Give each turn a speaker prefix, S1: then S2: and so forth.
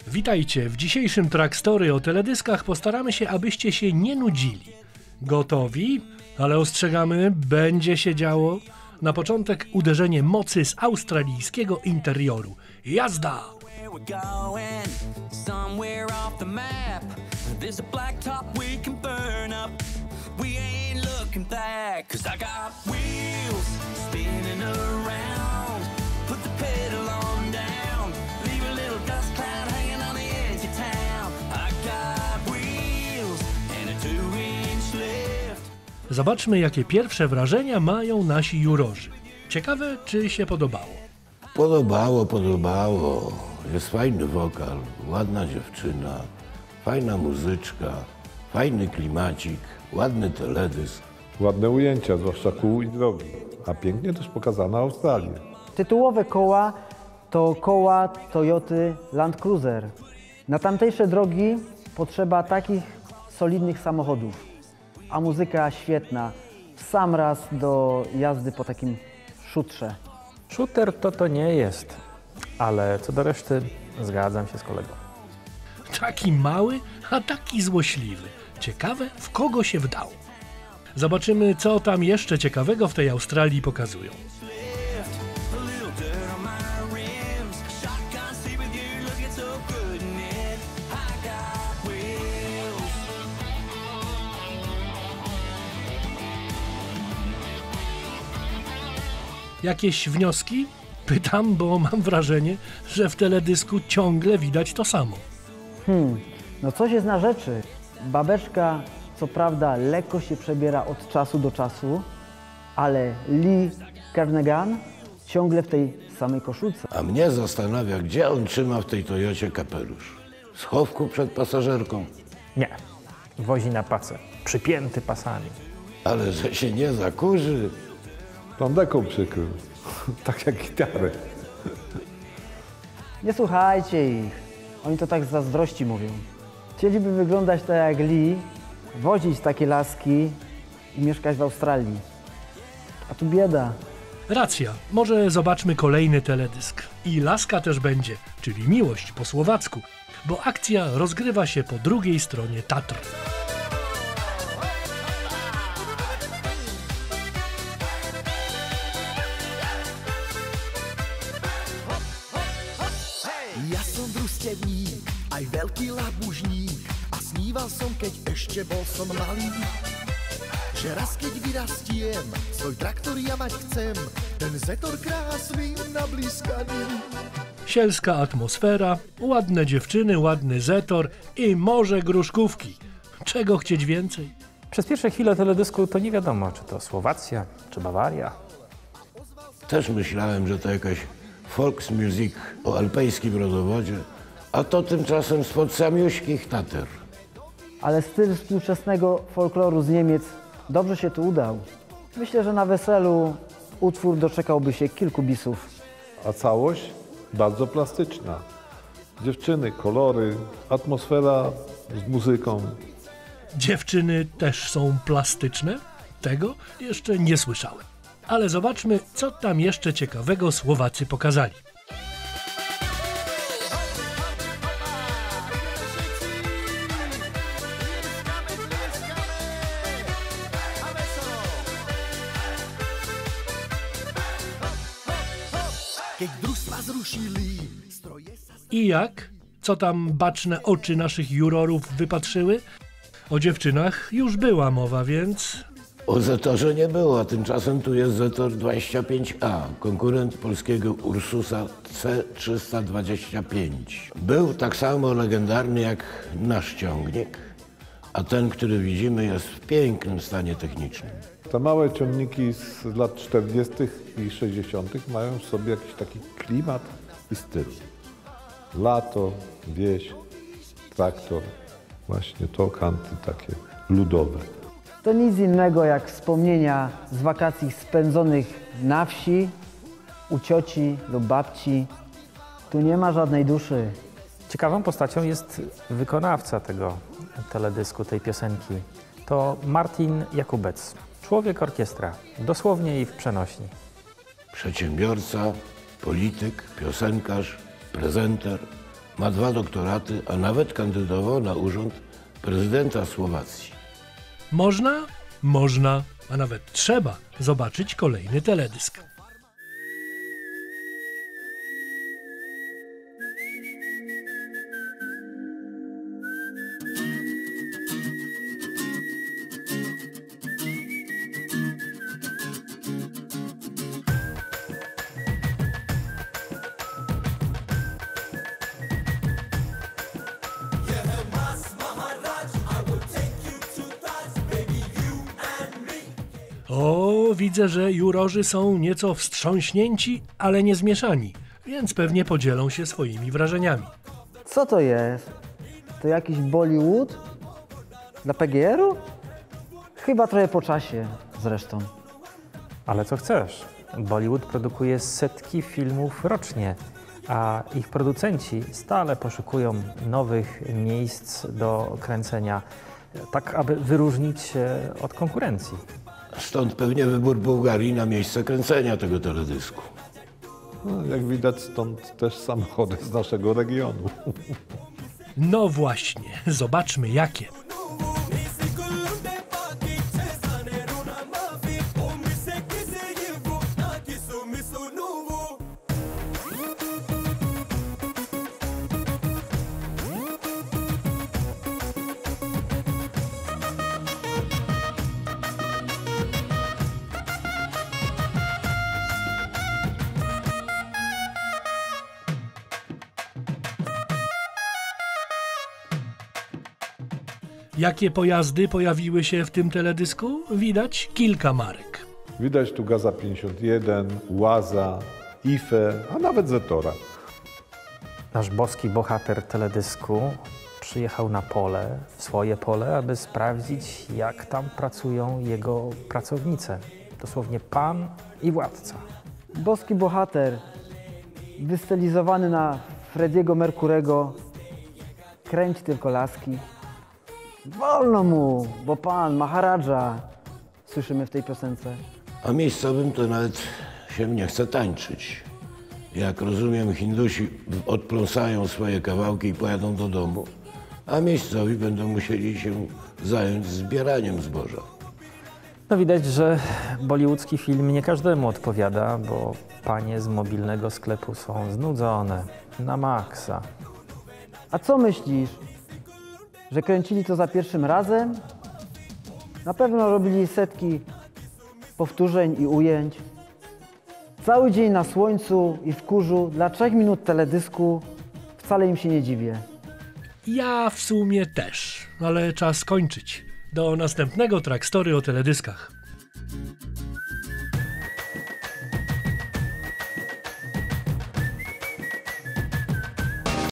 S1: Witajcie, w dzisiejszym Trackstory o teledyskach postaramy się, abyście się nie nudzili. Gotowi? Ale ostrzegamy, będzie się działo. Na początek uderzenie mocy z australijskiego interioru. Jazda! Zobaczmy, jakie pierwsze wrażenia mają nasi jurorzy. Ciekawe, czy się podobało.
S2: Podobało. Jest fajny wokal, ładna dziewczyna, fajna muzyczka, fajny klimacik, ładny teledysk.
S3: Ładne ujęcia, zwłaszcza kół i drogi, a pięknie też pokazana Australia.
S4: Tytułowe koła to koła Toyoty Land Cruiser. Na tamtejsze drogi potrzeba takich solidnych samochodów, a muzyka świetna, w sam raz do jazdy po takim szutrze.
S5: Shooter to nie jest, ale co do reszty zgadzam się z kolegą.
S1: Taki mały, a taki złośliwy. Ciekawe, w kogo się wdał. Zobaczymy, co tam jeszcze ciekawego w tej Australii pokazują. Jakieś wnioski? Pytam, bo mam wrażenie, że w teledysku ciągle widać to samo.
S4: No coś jest na rzeczy. Babeczka co prawda lekko się przebiera od czasu do czasu, ale Lee Kernaghan ciągle w tej samej koszulce.
S2: A mnie zastanawia, gdzie on trzyma w tej Toyocie kapelusz. W schowku przed pasażerką.
S5: Nie, wozi na pacę, przypięty pasami.
S2: Ale że się nie zakurzy.
S3: Tą deką przykrył, tak jak gitarę.
S4: Nie słuchajcie ich, oni to tak z zazdrości mówią. Chcieliby wyglądać tak jak Lee, wozić takie laski i mieszkać w Australii. A tu bieda.
S1: Racja, może zobaczmy kolejny teledysk. I laska też będzie, czyli miłość po słowacku, bo akcja rozgrywa się po drugiej stronie Tatr.
S6: Ja som družstevník, aj veľký labužník a sníval som, keď ešte bol som malý, že raz keď vyrastiem, svoj traktor ja mať chcem, ten zetor krásny na blízkaní.
S1: Sielska atmosfera, ładne dziewczyny, ładny zetor i morze gruszkówki. Czego chcieć więcej?
S5: Przez pierwsze chwile teledysku to nie wiadomo, czy to Słowacja, czy Bawaria.
S2: Też myślałem, że to jakaś Volksmusik o alpejskim rodowodzie, a to tymczasem spod samiuśkich Tater.
S4: Ale styl współczesnego folkloru z Niemiec dobrze się tu udał. Myślę, że na weselu utwór doczekałby się kilku bisów.
S3: A całość bardzo plastyczna. Dziewczyny, kolory, atmosfera z muzyką.
S1: Dziewczyny też są plastyczne? Tego jeszcze nie słyszałem. Ale zobaczmy, co tam jeszcze ciekawego Słowacy pokazali. I jak? Co tam baczne oczy naszych jurorów wypatrzyły? O dziewczynach już była mowa, więc...
S2: O Zetorze nie było, a tymczasem tu jest Zetor 25A, konkurent polskiego Ursusa C325. Był tak samo legendarny jak nasz ciągnik, a ten, który widzimy, jest w pięknym stanie technicznym.
S3: Te małe ciągniki z lat 40. i 60. mają w sobie jakiś taki klimat i styl. Lato, wieś, traktor, właśnie to kanty takie ludowe.
S4: To nic innego jak wspomnienia z wakacji spędzonych na wsi, u cioci lub babci. Tu nie ma żadnej duszy.
S5: Ciekawą postacią jest wykonawca tego teledysku, tej piosenki. To Martin Jakubec, człowiek orkiestra, dosłownie i w przenośni.
S2: Przedsiębiorca, polityk, piosenkarz, prezenter ma 2 doktoraty, a nawet kandydował na urząd prezydenta Słowacji.
S1: Można, a nawet trzeba zobaczyć kolejny teledysk. O, widzę, że jurorzy są nieco wstrząśnięci, ale nie zmieszani, więc pewnie podzielą się swoimi wrażeniami.
S4: Co to jest? To jakiś Bollywood? Dla PGR-u? Chyba trochę po czasie zresztą.
S5: Ale co chcesz? Bollywood produkuje setki filmów rocznie, a ich producenci stale poszukują nowych miejsc do kręcenia, tak aby wyróżnić się od konkurencji.
S2: Stąd pewnie wybór Bułgarii na miejsce kręcenia tego teledysku.
S3: No, jak widać, stąd też samochody z naszego regionu.
S1: No właśnie, zobaczmy jakie. Jakie pojazdy pojawiły się w tym teledysku? Widać kilka marek.
S3: Widać tu Gaza 51, Łaza, IFE, a nawet Zetora.
S5: Nasz boski bohater teledysku przyjechał na pole, swoje pole, aby sprawdzić, jak tam pracują jego pracownice. Dosłownie pan i władca.
S4: Boski bohater, wystylizowany na Frediego Mercurego, kręci tylko laski. Wolno mu, bo pan Maharadża, słyszymy w tej piosence.
S2: A miejscowym to nawet się nie chce tańczyć. Jak rozumiem, Hindusi odpląsają swoje kawałki i pojadą do domu, a miejscowi będą musieli się zająć zbieraniem zboża.
S5: No widać, że bollywoodzki film nie każdemu odpowiada, bo panie z mobilnego sklepu są znudzone na maksa.
S4: A co myślisz, że kręcili to za pierwszym razem? Na pewno robili setki powtórzeń i ujęć. Cały dzień na słońcu i w kurzu dla 3 minut teledysku wcale im się nie dziwię.
S1: Ja w sumie też, ale czas kończyć. Do następnego Trackstory o teledyskach.